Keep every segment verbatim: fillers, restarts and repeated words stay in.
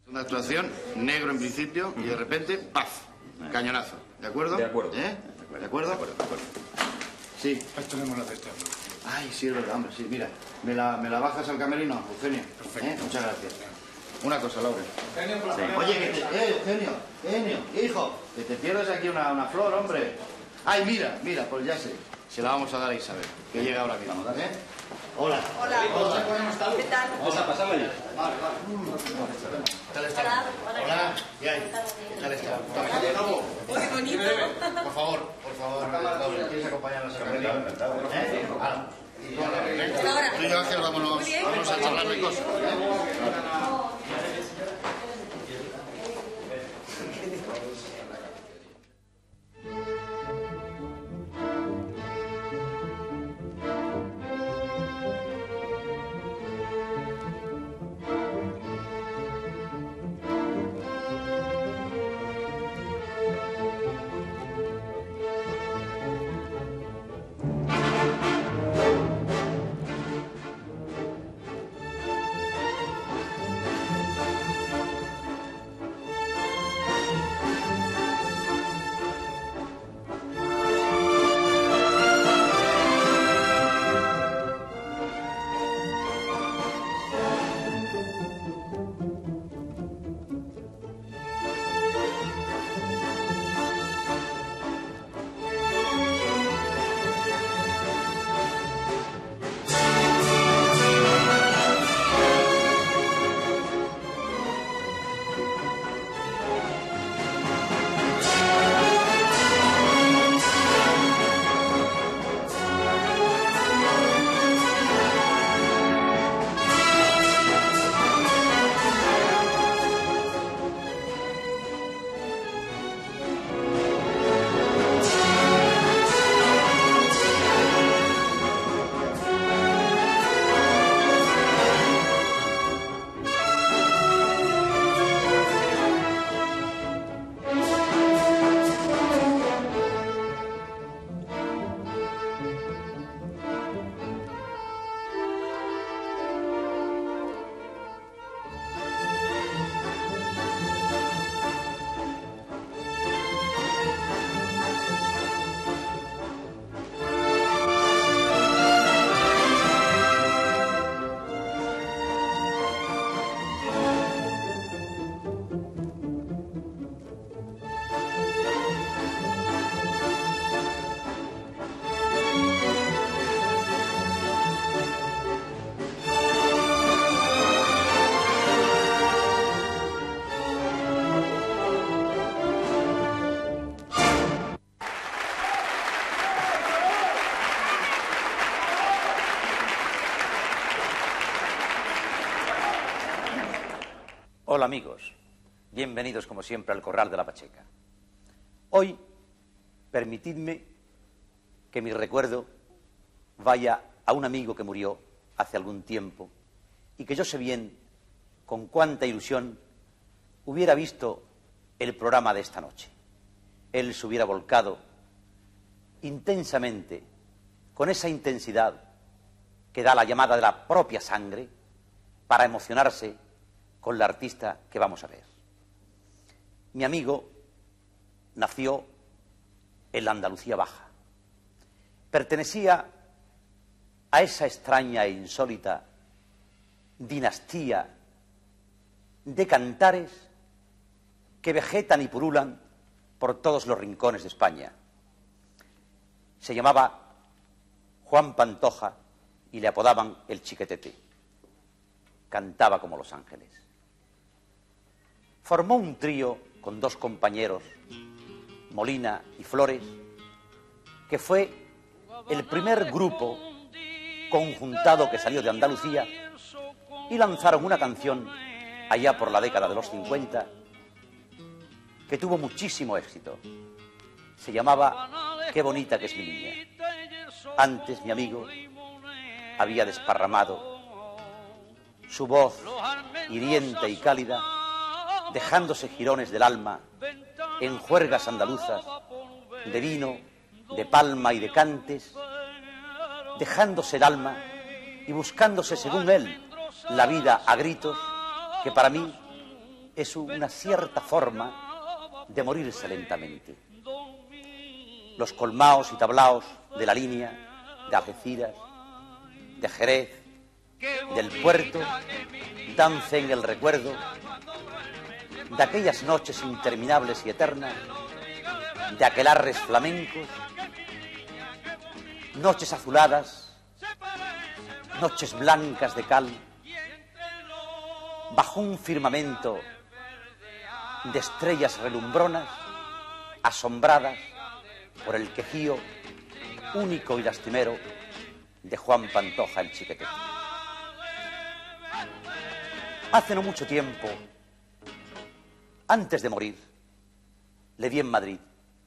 Una actuación, negro en principio, y de repente, ¡paf! Cañonazo. ¿De acuerdo? De acuerdo. ¿Eh? ¿De acuerdo? De acuerdo, de acuerdo. Sí. Esto no hemos aceptado. Ay, sí, es verdad, hombre, sí. Mira, ¿me la, me la bajas al camerino, Eugenio? Perfecto. ¿Eh? Muchas gracias. Una cosa, Laura. Eugenio, por Sí. favor. Oye, que te... Eh, Eugenio, Eugenio, hijo, que te pierdes aquí una, una flor, hombre. Ay, mira, mira, pues ya sé. Se la vamos a dar a Isabel, que llega ahora mismo, ¿eh? Hola. Hola. Hola. ¿Qué tal? Vamos a pasarla allí. Vale, vale. ¿Qué tal está? Hola. Hola. ¿Qué hay? ¿Qué tal está? Uy, qué bonito. Por favor, por favor, Laura, ¿quieres acompañarnos a camerino? ¿Eh? Ah. Hasta ahora. Tú y yo, Ángel, vámonos, Muy bien. vámonos a charlar de cosas. Hola amigos, bienvenidos como siempre al Corral de la Pacheca. Hoy, permitidme que mi recuerdo vaya a un amigo que murió hace algún tiempo y que yo sé bien con cuánta ilusión hubiera visto el programa de esta noche. Él se hubiera volcado intensamente, con esa intensidad que da la llamada de la propia sangre, para emocionarse con la artista que vamos a ver. Mi amigo nació en la Andalucía Baja. Pertenecía a esa extraña e insólita dinastía de cantares que vegetan y purulan por todos los rincones de España. Se llamaba Juan Pantoja y le apodaban el Chiquetete. Cantaba como Los Ángeles. Formó un trío con dos compañeros, Molina y Flores, que fue el primer grupo conjuntado que salió de Andalucía, y lanzaron una canción allá por la década de los cincuenta que tuvo muchísimo éxito. Se llamaba Qué bonita que es mi niña. Antes, mi amigo había desparramado su voz hiriente y cálida, dejándose jirones del alma en juergas andaluzas de vino, de palma y de cantes, dejándose el alma y buscándose, según él, la vida a gritos, que para mí es una cierta forma de morirse lentamente. Los colmaos y tablaos de la línea, de Algeciras, de Jerez, del puerto, dan fe en el recuerdo de aquellas noches interminables y eternas, de aquelarres flamencos, noches azuladas, noches blancas de cal, bajo un firmamento de estrellas relumbronas, asombradas por el quejío único y lastimero de Juan Pantoja el Chiquetete. Hace no mucho tiempo, antes de morir, le vi en Madrid.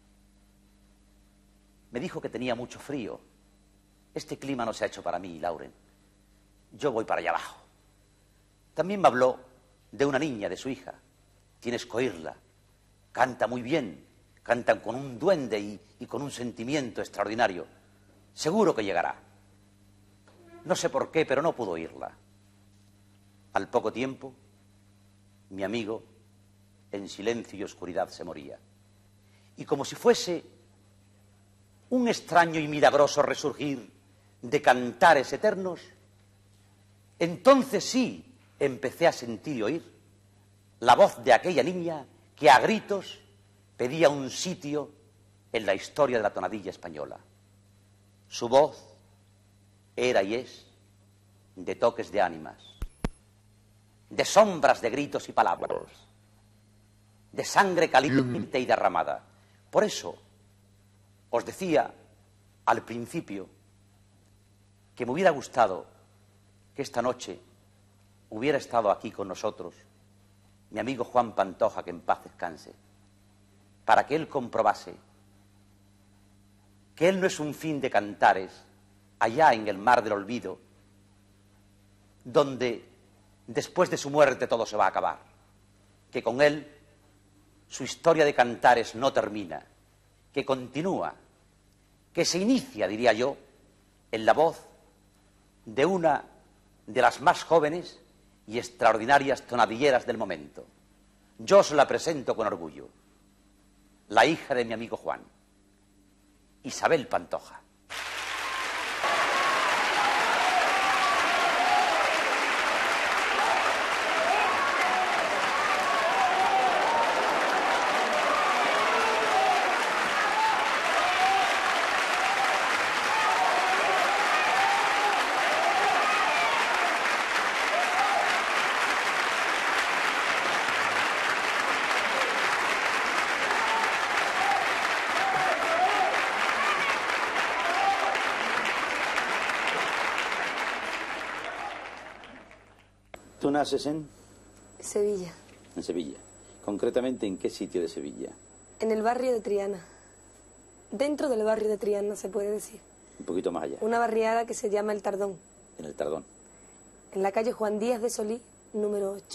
Me dijo que tenía mucho frío. Este clima no se ha hecho para mí, Lauren. Yo voy para allá abajo. También me habló de una niña, de su hija. Tienes que oírla. Canta muy bien. Cantan con un duende y, y con un sentimiento extraordinario. Seguro que llegará. No sé por qué, pero no pudo oírla. Al poco tiempo, mi amigo, en silencio y oscuridad, se moría. Y como si fuese un extraño y milagroso resurgir de cantares eternos, entonces sí empecé a sentir y oír la voz de aquella niña que a gritos pedía un sitio en la historia de la tonadilla española. Su voz era y es de toques de ánimas, de sombras de gritos y palabras, de sangre caliente y derramada. Por eso os decía al principio que me hubiera gustado que esta noche hubiera estado aquí con nosotros mi amigo Juan Pantoja, que en paz descanse, para que él comprobase que él no es un fin de cantares allá en el mar del olvido, donde después de su muerte todo se va a acabar, que con él su historia de cantares no termina, que continúa, que se inicia, diría yo, en la voz de una de las más jóvenes y extraordinarias tonadilleras del momento. Yo os la presento con orgullo, la hija de mi amigo Juan, Isabel Pantoja. ¿Tú naces en? Sevilla. En Sevilla. Concretamente, ¿en qué sitio de Sevilla? En el barrio de Triana. Dentro del barrio de Triana, se puede decir. Un poquito más allá. Una barriada que se llama El Tardón. En El Tardón. En la calle Juan Díaz de Solís, número ocho.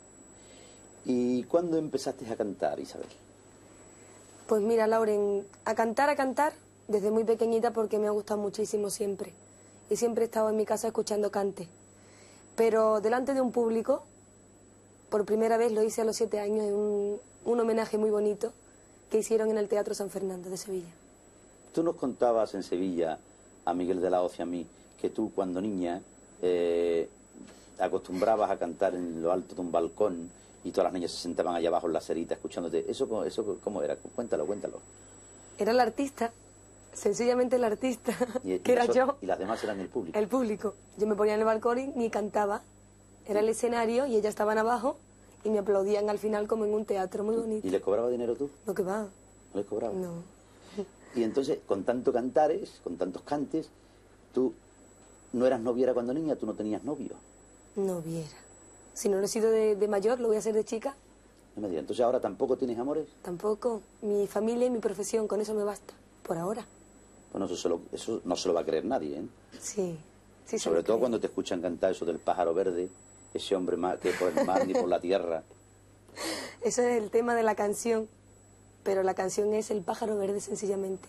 ¿Y cuándo empezaste a cantar, Isabel? Pues mira, Lauren, a cantar, a cantar, desde muy pequeñita, porque me ha gustado muchísimo siempre. Y siempre he estado en mi casa escuchando cante. Pero delante de un público, por primera vez lo hice a los siete años en un, un homenaje muy bonito que hicieron en el Teatro San Fernando de Sevilla. Tú nos contabas en Sevilla, a Miguel de la Hoz y a mí, que tú cuando niña eh, acostumbrabas a cantar en lo alto de un balcón y todas las niñas se sentaban allá abajo en la acerita escuchándote. ¿Eso, eso cómo era? Cuéntalo, cuéntalo. Era el artista, sencillamente el artista, y, que y era eso, yo. Y las demás eran el público. El público. Yo me ponía en el balcón y ni cantaba. Era el escenario y ellas estaban abajo y me aplaudían al final como en un teatro muy bonito. ¿Y les cobraba dinero tú? No, que va. ¿No les cobraba? No. Y entonces, con tanto cantares, con tantos cantes, tú no eras noviera cuando niña, tú no tenías novio. Noviera. Si no lo he sido de, de mayor, lo voy a hacer de chica. No me digas, entonces ahora tampoco tienes amores. Tampoco. Mi familia y mi profesión, con eso me basta. Por ahora. Bueno, eso, se lo, eso no se lo va a creer nadie, ¿eh? Sí. sí se Sobre lo todo creo. cuando te escuchan cantar eso del pájaro verde, ese hombre más que por el mar ni por la tierra. Eso es el tema de la canción. Pero la canción es El pájaro verde, sencillamente.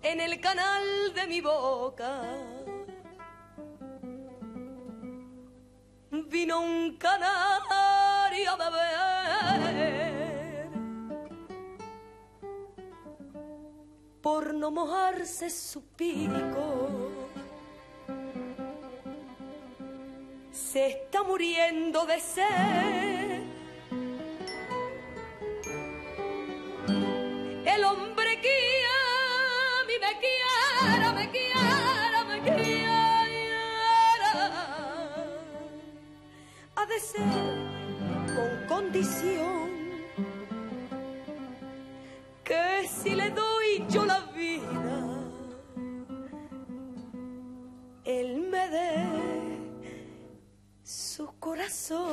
en el canal de mi boca vino un canario a beber por no mojarse su pico. Se está muriendo de sed. El hombre que a mí me quiera, me quiera, me quiera, ha de ser con condición que si le doy yo la vida, él me dé su corazón.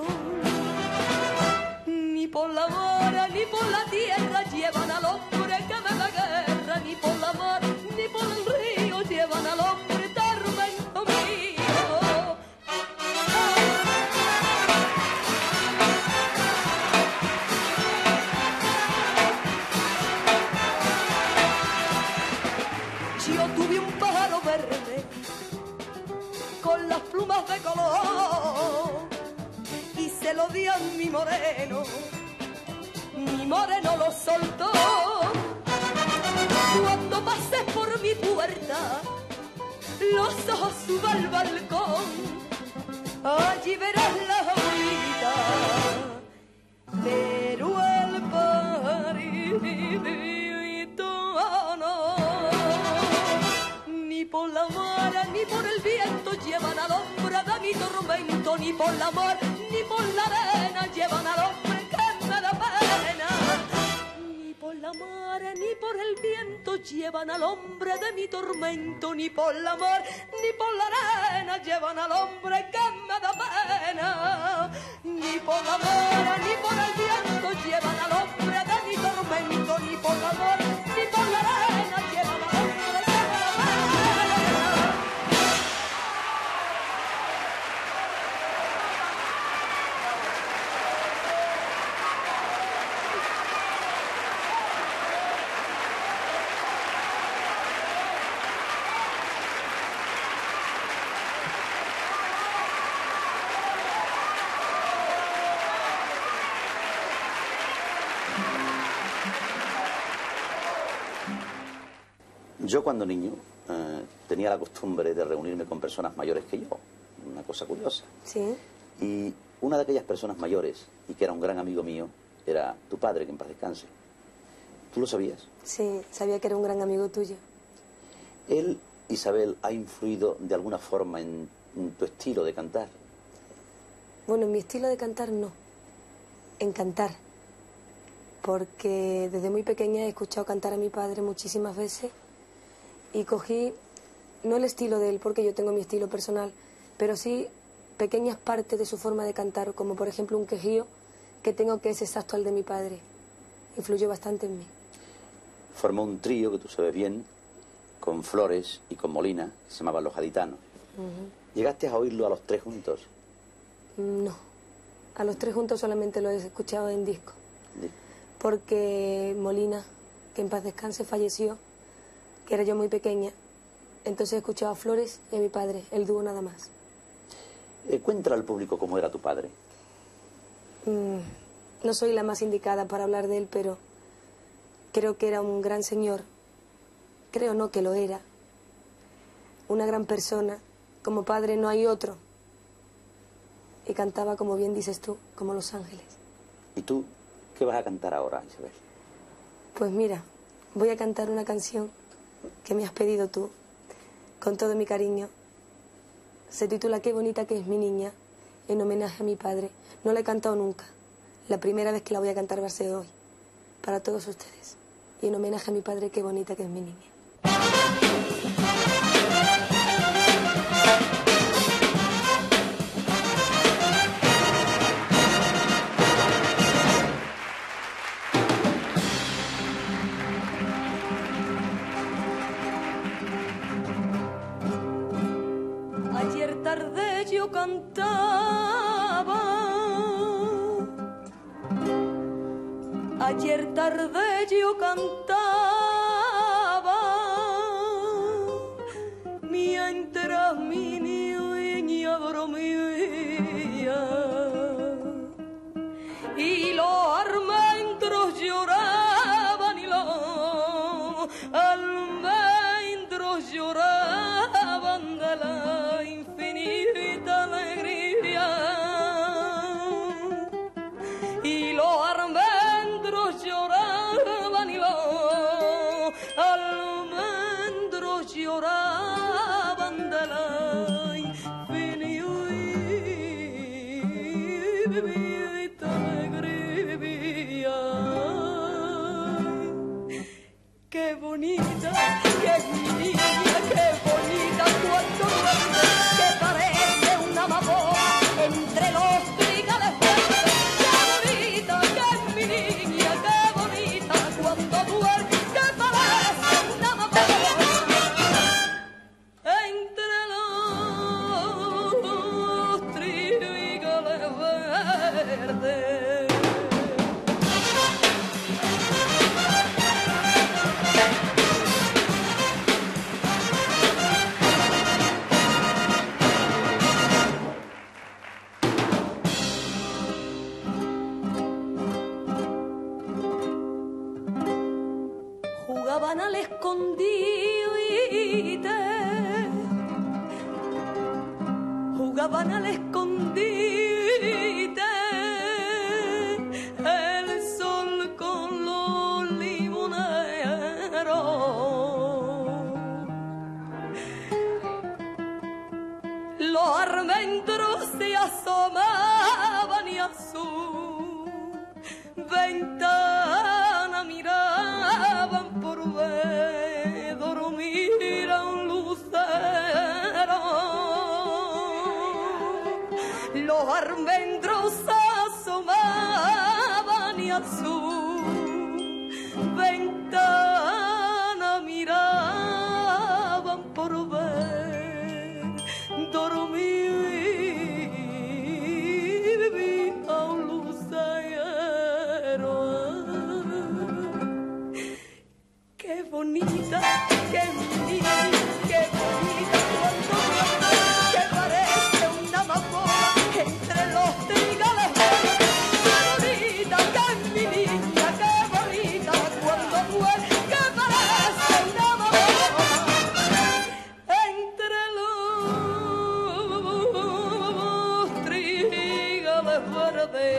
Ni por la mar ni por la tierra llevan al hombre que me da guerra, ni por la mar ni por el río llevan al hombre tormento mío. Yo tuve un pájaro verde con las plumas de color y se lo di a mi moreno, mi moreno lo soltó. Cuando pases por mi puerta, los ojos suban al balcón, allí verás la jaulita, pero el pajarito no. Ni por la mar ni por el viento llevan al hombre de mi tormento, ni por la mar ni por la arena llevan al hombre que me da pena. Ni por la mar ni por el viento llevan al hombre de mi tormento, ni por la mar ni por la arena llevan al hombre que me da pena. Ni por la mar ni por el viento llevan al hombre de mi tormento, ni por la mar ni por la arena llevan al hombre que me da pena. Yo cuando niño eh, tenía la costumbre de reunirme con personas mayores que yo, una cosa curiosa. Sí. Y una de aquellas personas mayores, y que era un gran amigo mío, era tu padre, que en paz descanse. ¿Tú lo sabías? Sí, sabía que era un gran amigo tuyo. Él, Isabel, ha influido de alguna forma en, en tu estilo de cantar. Bueno, en mi estilo de cantar no, en cantar. Porque desde muy pequeña he escuchado cantar a mi padre muchísimas veces y cogí, no el estilo de él, porque yo tengo mi estilo personal, pero sí pequeñas partes de su forma de cantar, como por ejemplo un quejío que tengo que es exacto al de mi padre. Influyó bastante en mí. Formó un trío, que tú sabes bien, con Flores y con Molina, que se llamaban Los Gaditanos. Uh-huh. ¿Llegaste a oírlo a los tres juntos? No, a los tres juntos solamente lo he escuchado en disco. Sí. Porque Molina, que en paz descanse, falleció, que era yo muy pequeña. Entonces he escuchado a Flores y a mi padre, el dúo nada más. Eh, cuéntale al público cómo era tu padre. Mm, no soy la más indicada para hablar de él, pero creo que era un gran señor. Creo no que lo era. Una gran persona. Como padre no hay otro. Y cantaba, como bien dices tú, como Los Ángeles. ¿Y tú qué vas a cantar ahora, Isabel? Pues mira, voy a cantar una canción que me has pedido tú, con todo mi cariño. Se titula Qué bonita que es mi niña, en homenaje a mi padre. No la he cantado nunca. La primera vez que la voy a cantar va a ser hoy, para todos ustedes. Y en homenaje a mi padre, qué bonita que es mi niña. Ayer tarde yo cantaba, ayer tarde yo cantaba almendros lloraban de la infinita alegría y los almendros lloraban y los almendros lloraban de la infinita alegría. Qué bonita, qué niña, qué bonita cuando duerme, que parece una amapola entre los trigales verdes. Qué bonita, qué mi niña, qué bonita cuando duerme, que parece una amapola entre los trigales verdes. Jugaban al escondite, jugaban al escondite, el sol con los limoneros. Los almendros se asomaban y a su ventana miraban por ver dormir a un lucero. Los almendros asomaban y a su ventana miraban por ver dormir a un lucero. Qué bonita, qué niña, qué bonita cuando duerme, que parece una amapola entre los trigales verdes. Qué bonita, qué mi niña, qué bonita cuando duerme, que parece una amapola entre los trigales verdes.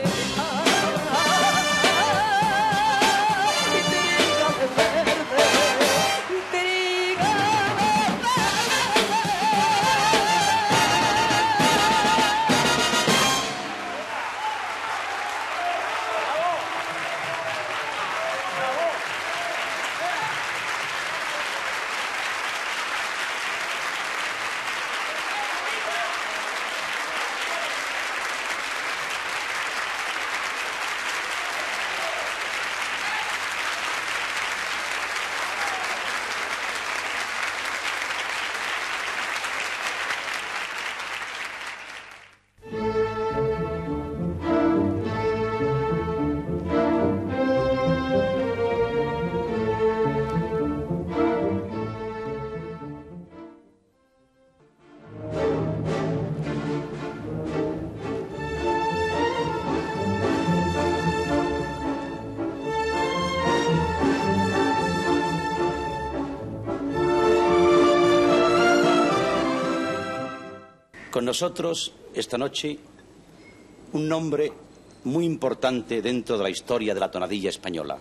Con nosotros esta noche un nombre muy importante dentro de la historia de la tonadilla española.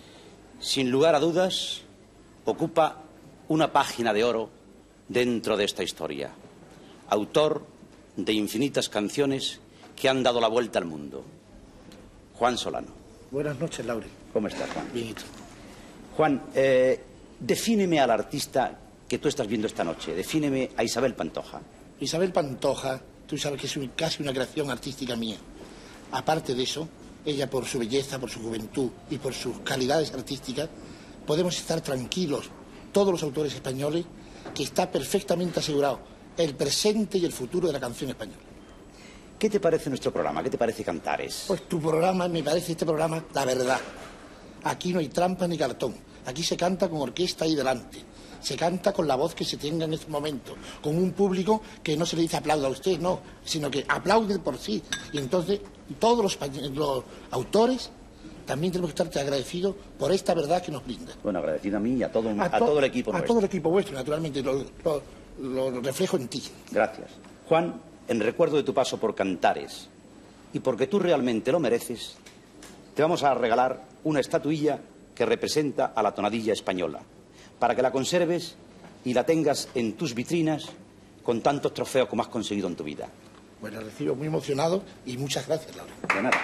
Sin lugar a dudas, ocupa una página de oro dentro de esta historia. Autor de infinitas canciones que han dado la vuelta al mundo. Juan Solano. Buenas noches, Laure. ¿Cómo estás, Juan? Bien, ¿y tú? Juan, eh, defíneme al artista que tú estás viendo esta noche. Defíneme a Isabel Pantoja. Isabel Pantoja, tú sabes que es un, casi una creación artística mía. Aparte de eso, ella por su belleza, por su juventud y por sus calidades artísticas, podemos estar tranquilos, todos los autores españoles, que está perfectamente asegurado el presente y el futuro de la canción española. ¿Qué te parece nuestro programa? ¿Qué te parece Cantares? Pues tu programa, me parece este programa, la verdad. Aquí no hay trampa ni cartón. Aquí se canta con orquesta ahí delante. Se canta con la voz que se tenga en este momento, con un público que no se le dice aplauda a usted, no, sino que aplaude por sí. Y entonces todos los, los autores también tenemos que estarte agradecidos por esta verdad que nos brinda. Bueno, agradecido a mí y a todo, a to todo el equipo A nuestro. todo el equipo vuestro, naturalmente, lo, lo, lo reflejo en ti. Gracias. Juan, en recuerdo de tu paso por Cantares y porque tú realmente lo mereces, te vamos a regalar una estatuilla que representa a la tonadilla española, para que la conserves y la tengas en tus vitrinas con tantos trofeos como has conseguido en tu vida. Bueno, recibo muy emocionado y muchas gracias, Laura. De nada.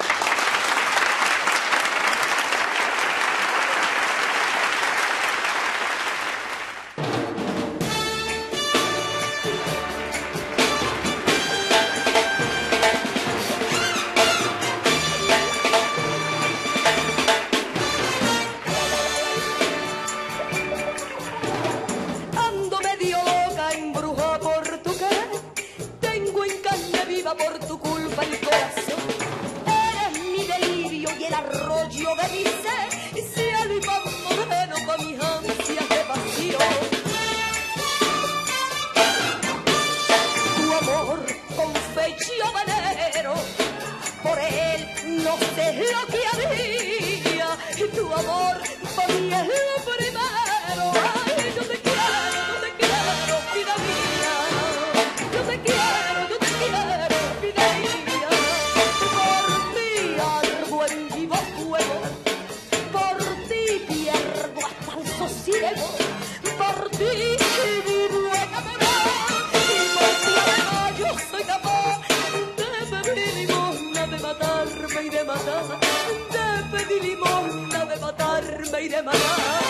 Ando medio loca, embrujada por tu querer. Tengo en carne viva por tu culpa el corazón. Eres mi delirio y el arroyo de mi ser. Cielo y pan moreno con mis ansias de pasión. Tu amor confecció venero, por él no sé lo que haría. Tu amor para mí es lo primero. Ay, yo te quiero, yo te quiero, vida mía. Yo te quiero, yo te quiero, vida mía. Por ti ardo en vivo fuego, por ti pierdo hasta el sosiego, por ti vivo enamorado, y por ti además yo soy capaz de pedir limosna, de matarme y de matar, de pedir limosna, de matarme y de matar.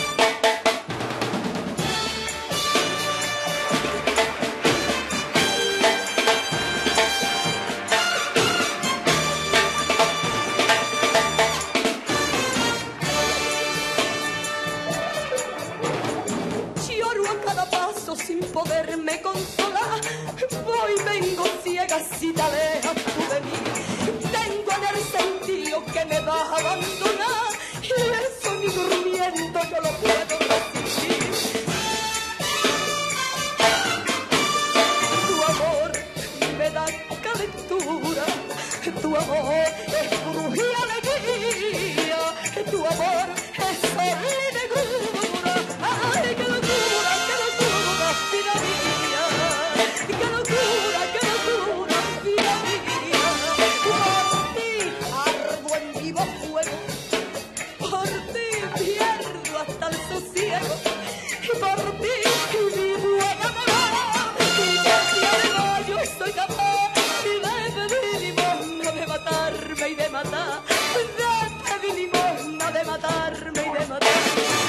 Lloro a cada paso sin poderme consolar. Voy, vengo ciega si te alejas tú de mí. Tengo en el sentido que me vas a abandonar, y eso ni durmiendo yo lo puedo resistir. Tu amor me da calentura, tu amor es brujía y alegría, tu amor es sol y negrura. Ay, qué locura, qué locura, vida mía. Qué locura, qué locura, vida mía. Por ti ardo en vivo fuego, por ti pierdo hasta el sosiego, por ti vivo enamorado, y por ti además yo soy capaz de pedir limosna, de matarme y de matar, de pedir limosna, de matarme y de matar.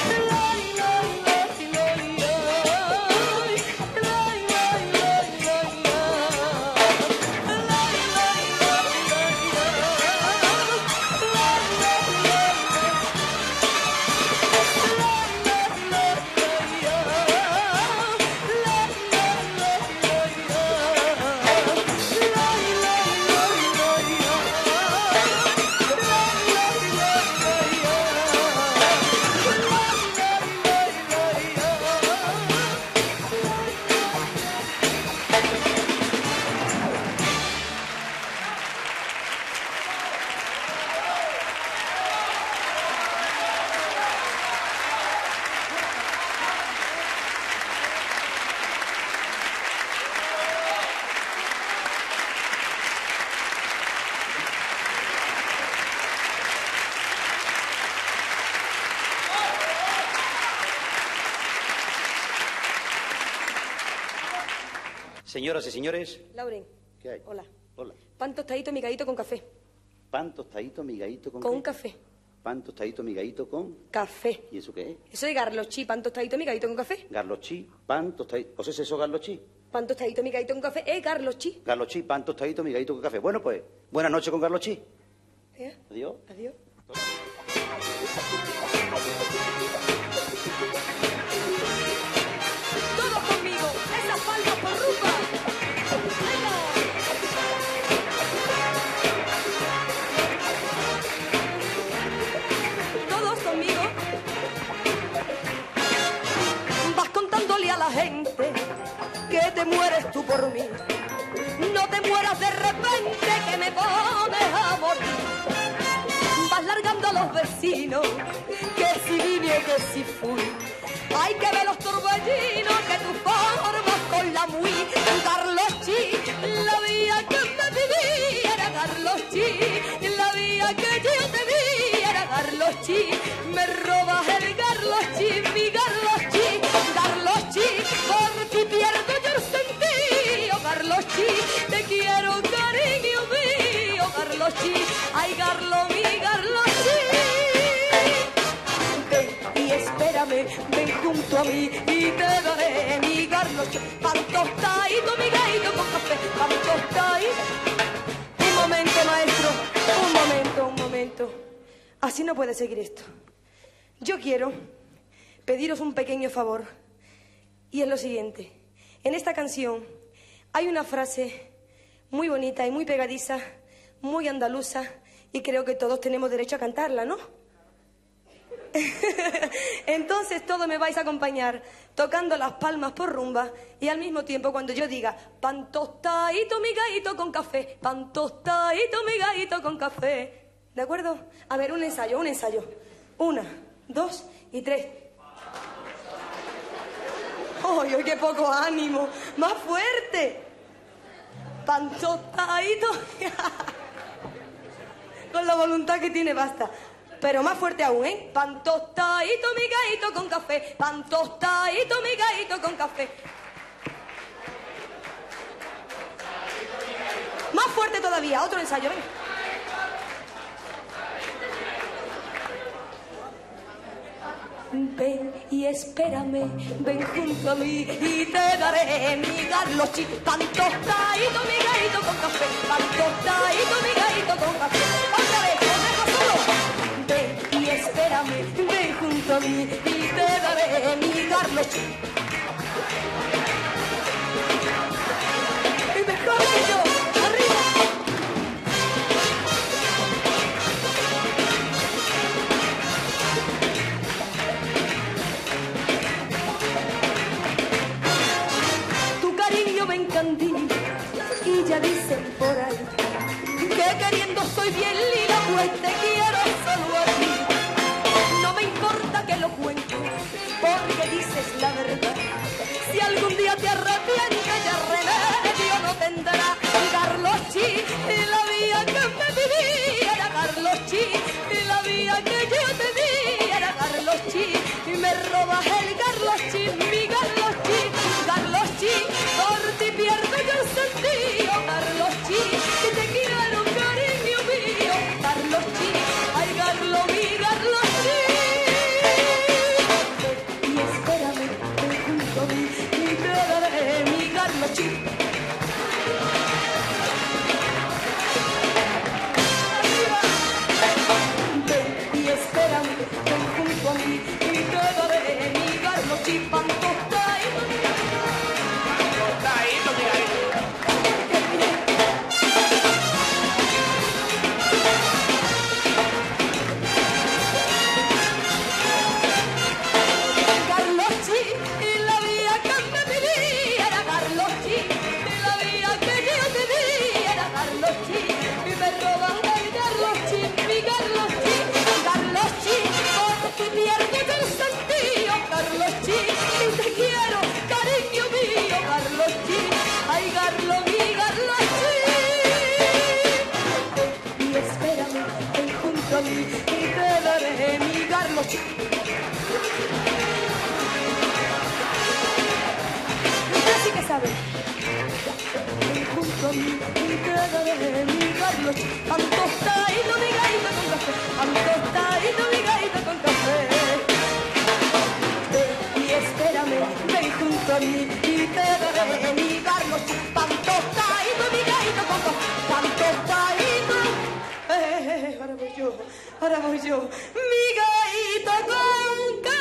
Señoras y señores, Lauren, ¿qué hay? hola. Hola. Pan tostadito, migadito con café. Pan tostadito, migadito con Con qué? un café. Pan tostadito, migadito con... Café. ¿Y eso qué es? Eso de garlochí, pan tostadito, migadito con café. Garlochí, pan tostadito... ¿O sea, es eso garlochí? Pan tostadito, migadito con café. Eh, garlochí. Garlochí, pan tostadito, migadito con café. Bueno, pues, buenas noches con garlochí. ¿Eh? Adiós. Adiós. Todos conmigo, esas palmas por rumba. Todos conmigo. Vas contándole a la gente que te mueres tú por mí. No te mueras de repente que me pones a morir. Vas largando los vecino, que si vine o que si fui. Hay que ver los torbellinos que tú formas con la muy. Carlos Chi, la vida que me viví era Carlos Chi, la vida que yo te vi era Carlos Chi. Me robas el Carlos Chi, mi Carlos Chi, Carlos Chi, por ti pierdo yo el sentido, Carlos Chi, te quiero cariño mío, Carlos Chi, ay Carlos, mi Carlos Chi. Ven y espérame, ven junto a mí y te daré mi Carlos Chi, pan tostadito, mi gaito con café, pan tostadito. Un momento, maestro, un momento, un momento. Así no puede seguir esto. Yo quiero pediros un pequeño favor, y es lo siguiente. En esta canción hay una frase muy bonita y muy pegadiza, muy andaluza, y creo que todos tenemos derecho a cantarla, ¿no? Entonces todos me vais a acompañar tocando las palmas por rumba, y al mismo tiempo cuando yo diga pan tostadito mi gaito con café, pan tostadito mi gaito con café, ¿de acuerdo? A ver, un ensayo, un ensayo. Una, dos y tres. ¡Ay, ay, qué poco ánimo! ¡Más fuerte! Pan tostadito. Con la voluntad que tiene basta. Pero más fuerte aún, ¿eh? Pan tostadito mi gaito con café, pan tostadito mi gaito con café. Más fuerte todavía, otro ensayo, venga. Ven y espérame, ven junto a mí y te daré mi Carlos Chi, pan tostadito mi gaito con café, pan tostadito mi gaito con café. Otra vez, os dejo solo. Ven y espérame, ven junto a mí y te daré mi Carlos Chi. Y mejor que yo, arriba. Y ya dicen por ahí que queriendo soy bien lila, pues te quiero solo a ti. No me importa que lo cuente, porque dices la verdad. Si algún día te arrepientes, ya remedio no tendrá. Carlos Chi, la vida que me viví era Carlos Chi, la vida que yo te vi era Carlos Chi. Y me robas el Carlos Chi, mi Carlos Chi, Carlos Chi, por ti pierdo yo el sentido, Carlos Chi, y te quiero cariño mío, Carlos Chi, ay Carlos, mi Carlos Chi. Y espérame, ven junto a mí y te daré mi Carlos Chi. Ven y espérame, ven junto a mí y te daré mi Carlos Chi, pan tostadito, pan tostadito, mi gaito. Carlos Chi, y la vida que me viví era Carlos Chi, y la vida que yo te vi era Carlos Chi, y me roban el Carlos Chi, mi Carlos Chi, Carlos Chi, por ti pierdo yo el sentido, Carlos Chi, y te quiero cariño mío, Carlos Chi, ay Carlos, mi Carlos Chi. Y espérame, ven junto a mí y te daré mi Carlos Chi. Usted sí que sabe. Ven junto a mí y te daré mi Carlos Chi, pan tostadito mi gaito con café, pan tostadito mi gaito con café. Ven y espérame, ven junto a mí y te daré mi Carlos Chi, pan tostadito mi gaito con café, pan tostadito. Eh, eh, eh, ahora voy yo, ahora voy yo, mi gaito con café.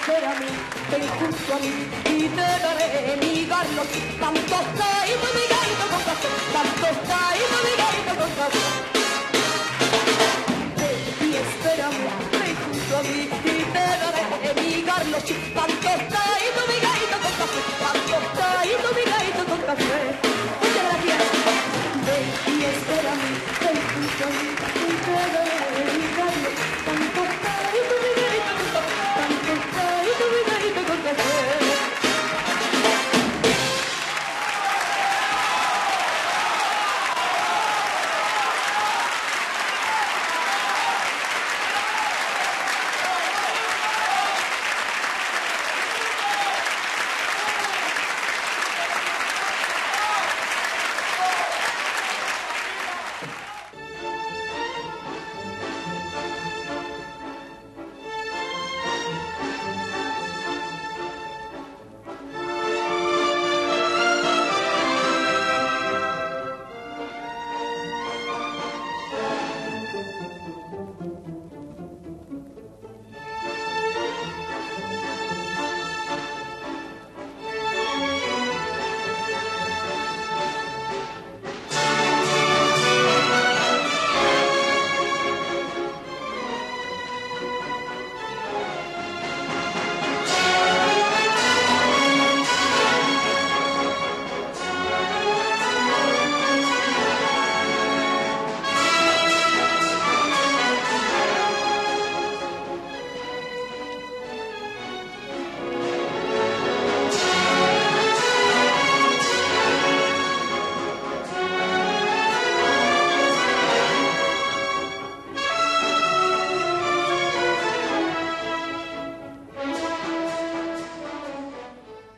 espérame, ven junto a mí y te daré mi Carlos. Tantos caídos, mi garito con café, tantos caídos, mi garito con café. Ven y espérame, ven junto a mí y te daré mi Carlos. Tantos caídos.